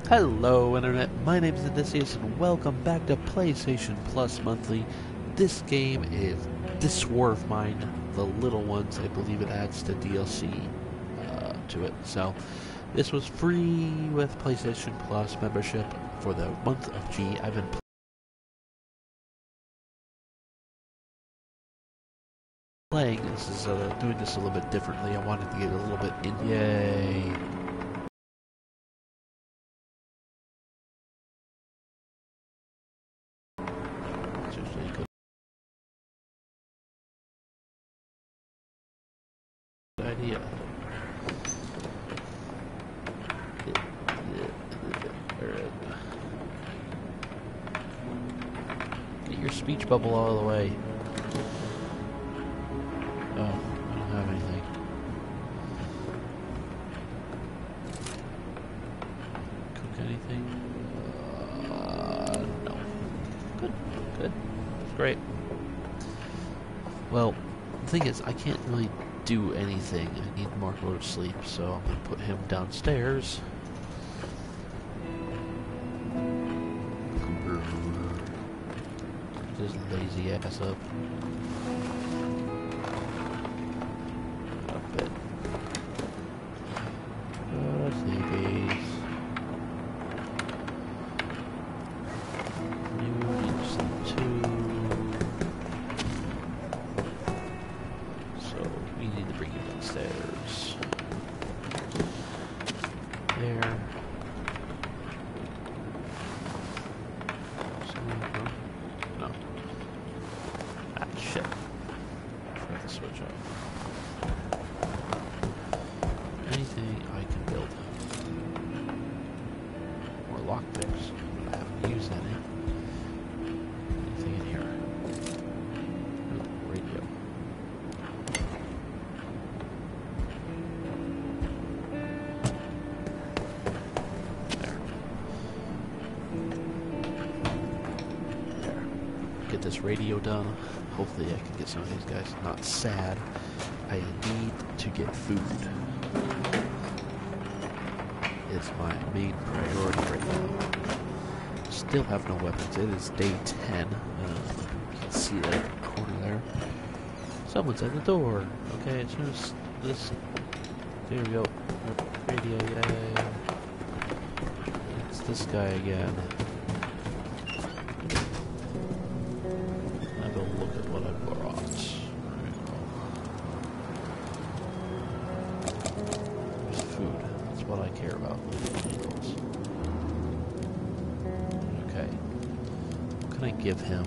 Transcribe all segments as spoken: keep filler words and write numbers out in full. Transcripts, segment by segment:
Hello Internet, my name is Andisius and welcome back to PlayStation Plus Monthly. This game is This War of Mine, The Little Ones. I believe it adds the D L C uh, to it. So this was free with PlayStation Plus membership for the month of G. I've been playing this is uh, doing this a little bit differently. I wanted to get a little bit in. Yay! Idea. Get your speech bubble all the way. Oh, I don't have anything. Cook anything? Uh, no. Good, good. That's great. Well, the thing is, I can't really do anything. I need Marco to sleep, so I'm gonna put him downstairs. His lazy ass up. Up it. Oh, sleepies. You need to sleep too. So we need to bring you downstairs. There. No. Ah, shit. I forgot to switch off. Anything I can build. More lockpicks. I haven't used any. Anything in here? Ooh, radio. Get this radio done. Hopefully I can get some of these guys not sad. I need to get food. It's my main priority right now. Still have no weapons. It is day ten. Uh, you can see that in the corner there. Someone's at the door. Okay, as soon as this... There we go. Radio, yay. It's this guy again. Look at what I brought. There's food. That's what I care about. Okay. What can I give him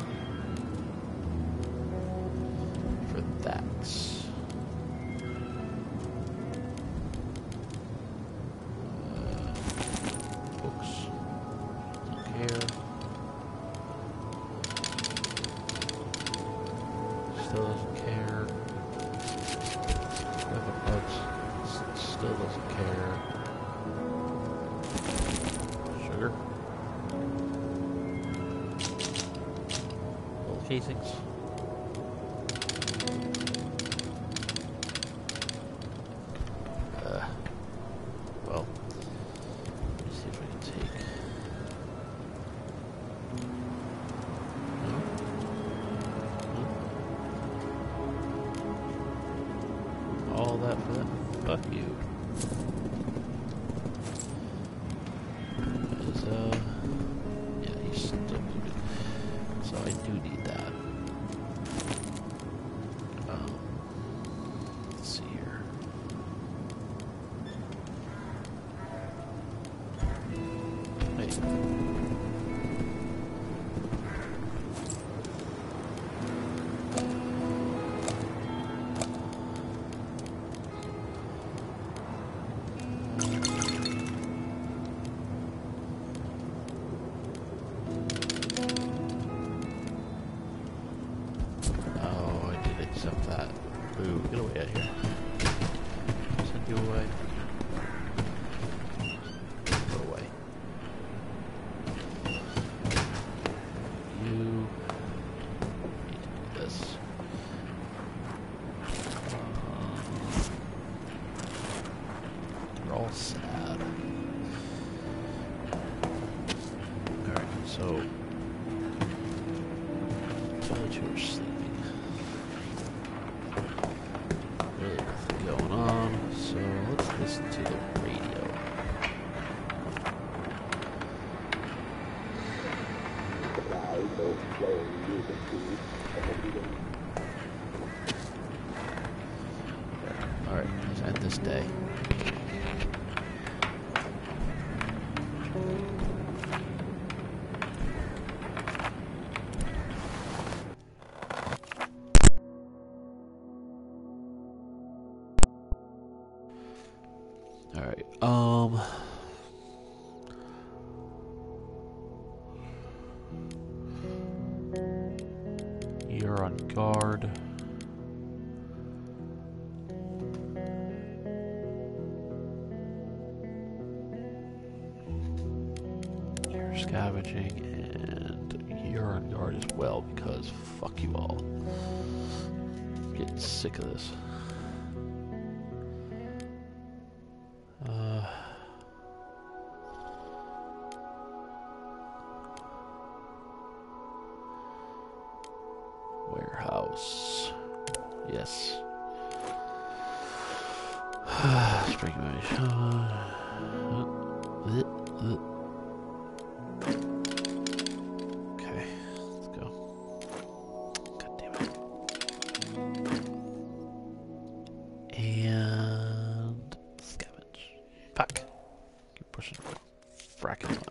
for that? Uh, books. Don't care. Still doesn't care. Weapon parts. Still doesn't care. Sugar. Little casings. Uh, well, let me see if I can take. All that for that. Fuck you. Is, uh... yeah, he's still looted. So I do need that. Um... Let's see here. Hey. Accept that. Ooh, get away out of here. Send you away. Go away. You need to do this. Uh, they're all sad. So, while you were sleeping, really nothing going on. So let's listen to the radio. All right, let's end this day. Alright, um... you're on guard. You're scavenging, and you're on guard as well, because fuck you all. I'm getting sick of this. Uh... Warehouse. Yes. Spring image. Okay, let's go. God damn it. And scavenge. Fuck. Keep pushing the fracking button.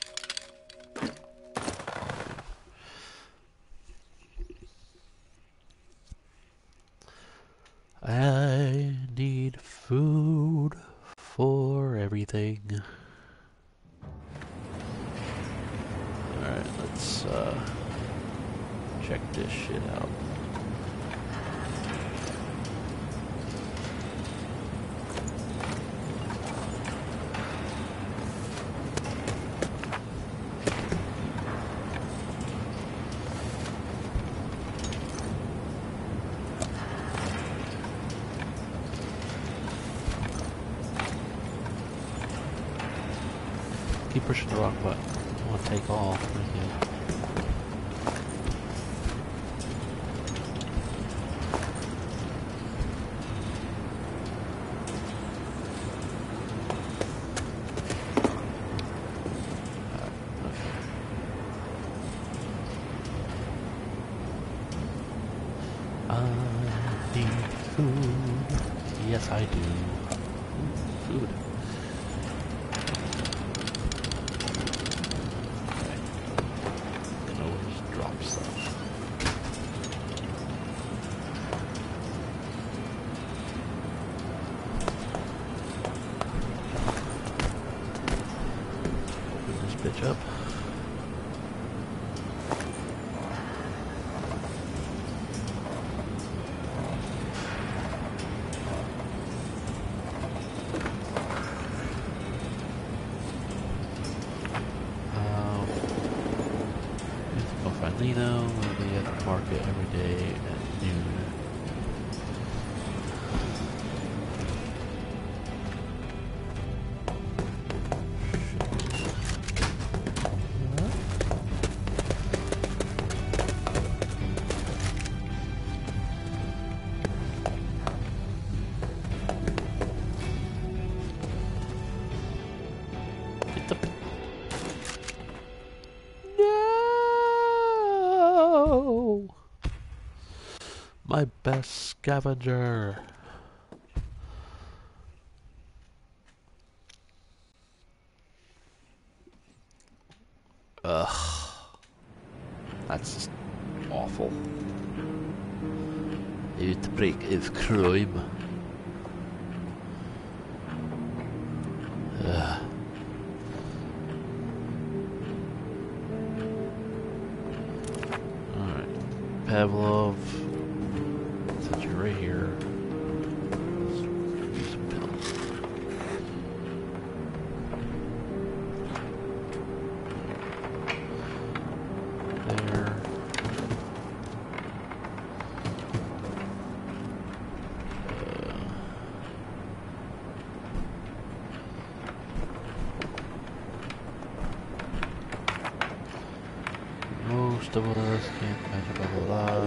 I need food for everything. Alright, let's uh, check this shit out. Keep pushing the wrong button. I want to take all. Thank you. I need food. Yes, I do. Food. Okay. Can always drop stuff. Open this bitch up. Lino will be at the market every day at noon. Get the my best scavenger. Ugh. That's just awful. Outbreak of crime. Ugh. Alright. Pavlov. Since you're right here, let's do some pills. There. Uh, most of us can't imagine blah blah blah.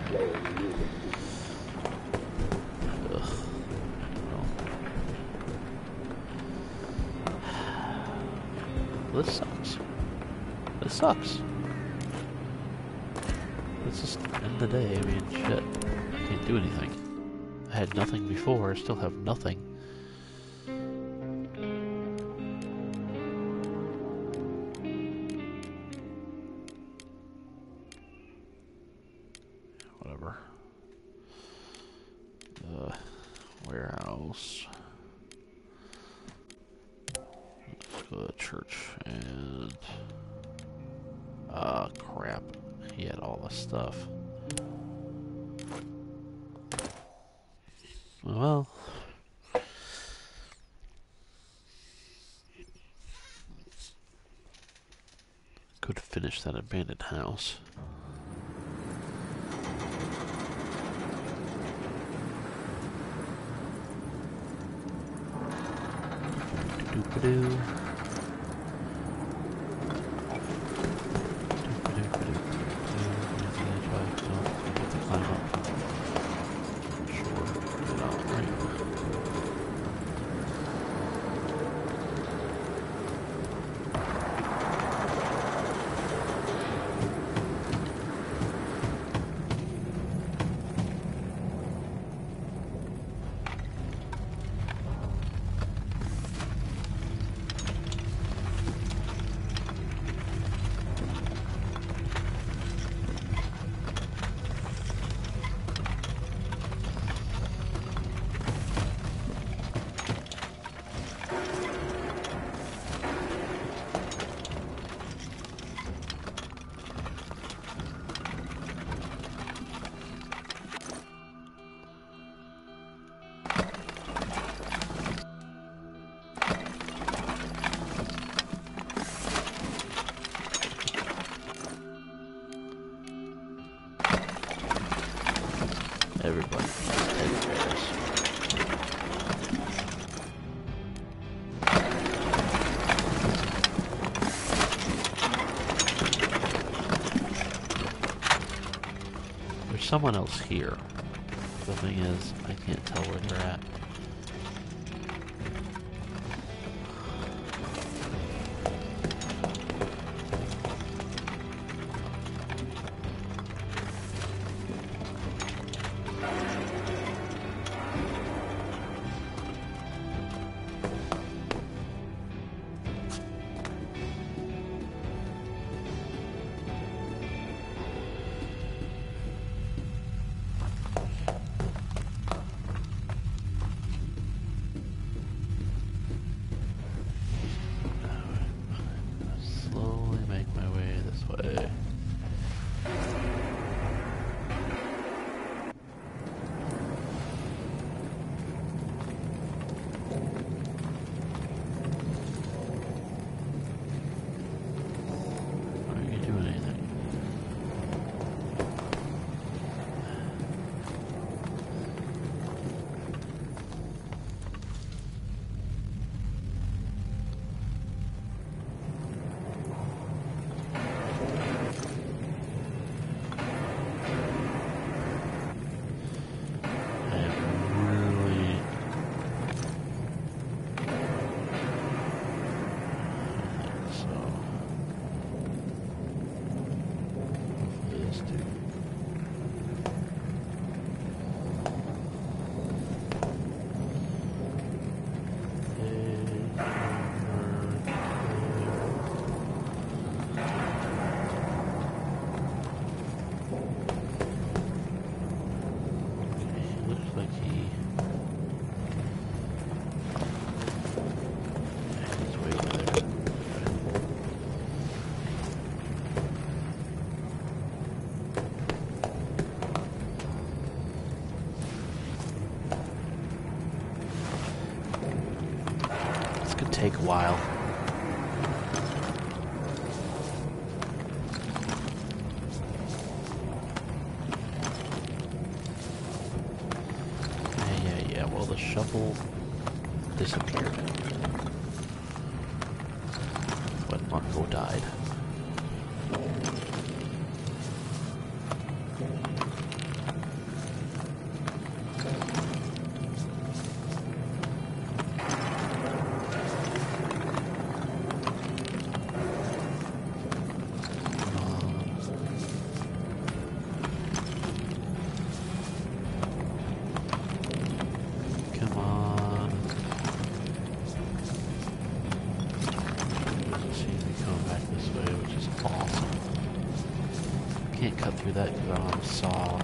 Ugh. Well, this sucks. This sucks. Let's just end the day. I mean, shit. I can't do anything. I had nothing before. I still have nothing. Whatever. Uh, warehouse. Let's go to church and... Ah, uh, crap. He had all this stuff. Well... Could finish that abandoned house. Doop-a-doo. Everybody needs teddy bears. There's someone else here. The thing is, I can't tell where they're at. Take a while. Yeah, yeah, yeah. Well, the shovel disappeared when Marco died. Can't cut through that because I don't have a saw.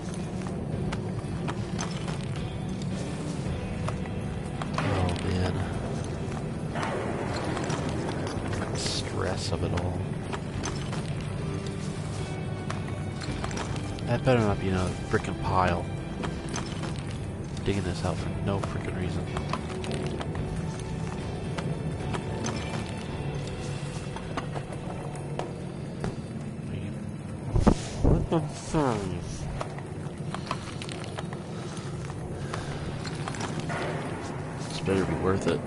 Oh man. The stress of it all. That better not be another frickin' pile. Digging this out for no frickin' reason. What the fuck? This better be worth it.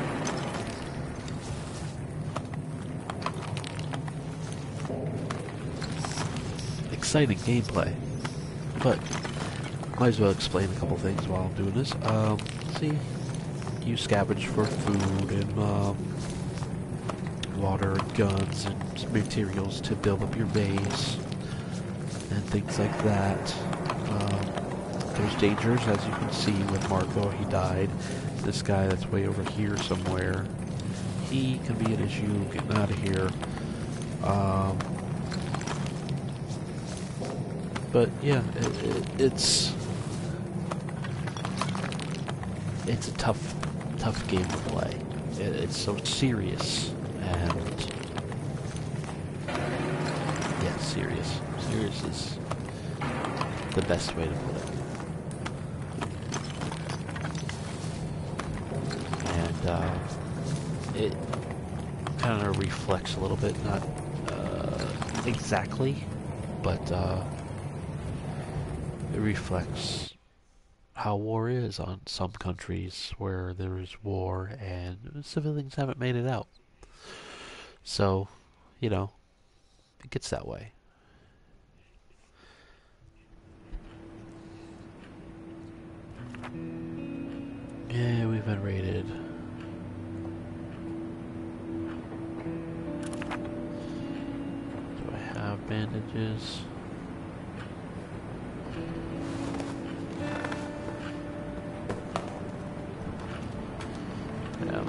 Exciting gameplay, but might as well explain a couple things while I'm doing this. Um, see, you scavenge for food and um, water and guns and materials to build up your base and things like that. Um, there's dangers, as you can see with Marco. He died. This guy that's way over here somewhere, he can be an issue getting out of here. Um, But yeah, it, it, it's it's a tough, tough game to play. It, it's so serious and yeah, serious. Serious is the best way to put it. And uh, it kind of reflects a little bit, not uh, exactly, but. Uh, It reflects how war is on some countries where there is war and civilians haven't made it out. So, you know, it gets that way. Yeah, we've been raided. Do I have bandages? Yeah.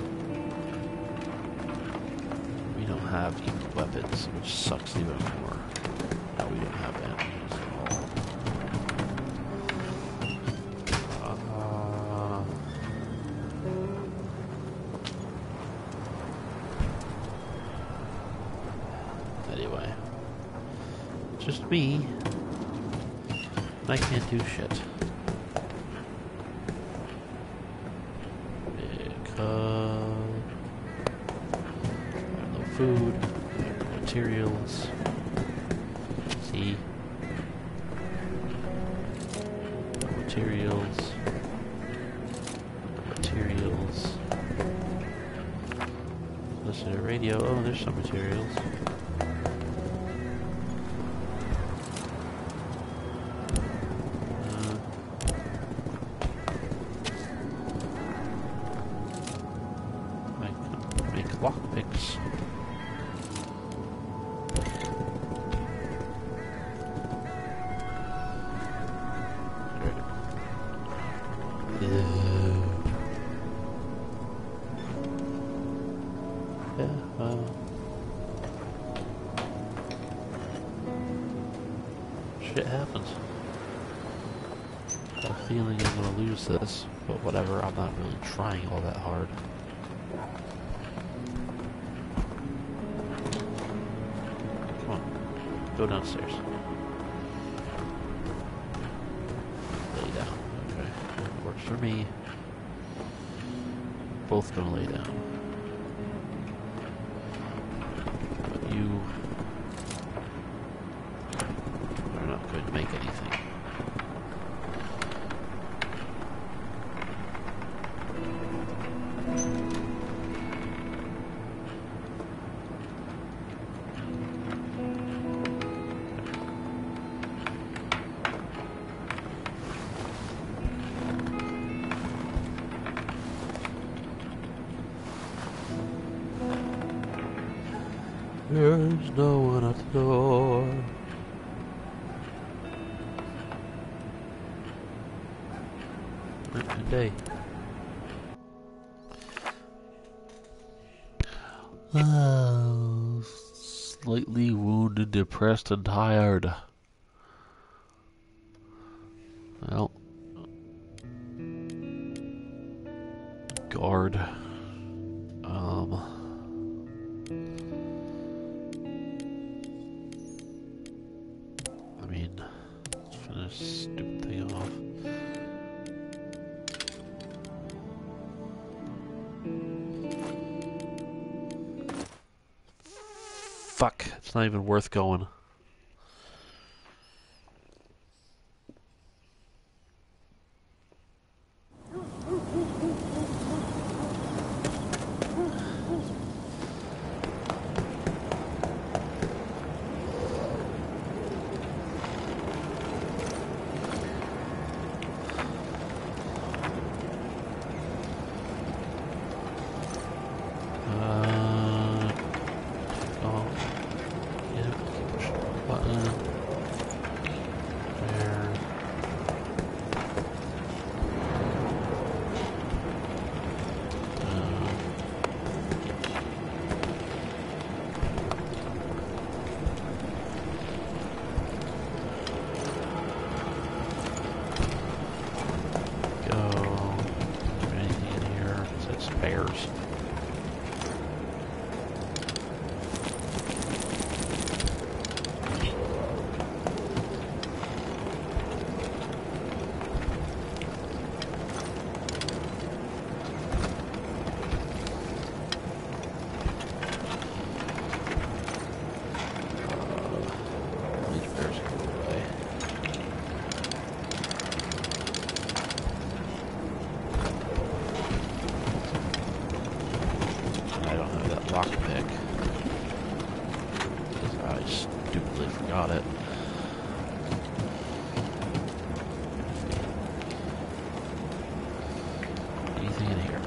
We don't have even weapons, which sucks even more. No, we don't have bandages at all. Uh, anyway. Just me. I can't do shit. Because I have no food, I have no materials. See? No materials. No materials. Listen to the radio. Oh, there's some materials. Lockpicks. Yeah, uh, shit happens. I have a feeling I'm gonna lose this, but whatever, I'm not really trying all that hard. Go downstairs. Lay down. Okay. Works for me. Both gonna lay down. But you are not going to make anything. There's no one at the door. Not today. Oh, slightly wounded, depressed, and tired. fuck. It's not even worth going. Lockpick. I stupidly forgot it. Anything in here?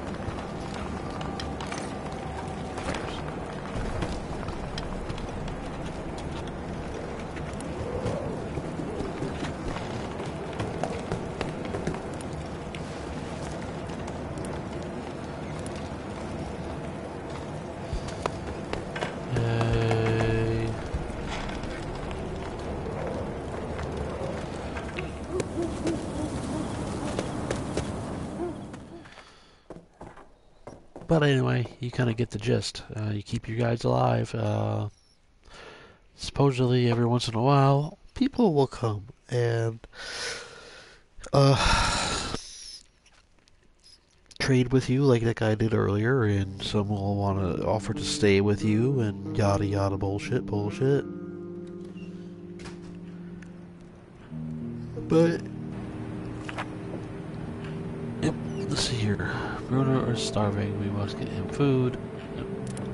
But anyway, you kind of get the gist. Uh, you keep your guys alive. Uh, supposedly, every once in a while, people will come and uh, trade with you like that guy did earlier, and some will want to offer to stay with you, and yada yada bullshit, bullshit. But, yep, let's see here. Bruno is starving. We must get him food. Yep.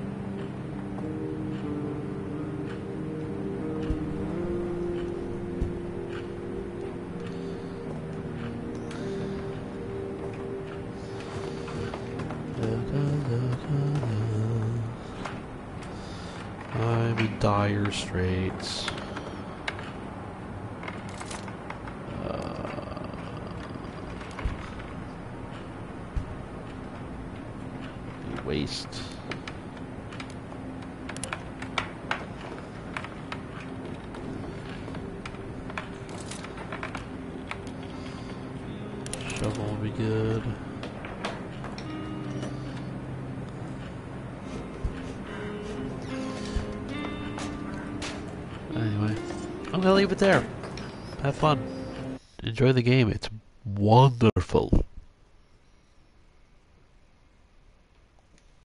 I'm in dire straits. Waste. Shovel will be good. Anyway, I'm gonna leave it there. Have fun. Enjoy the game. It's wonderful.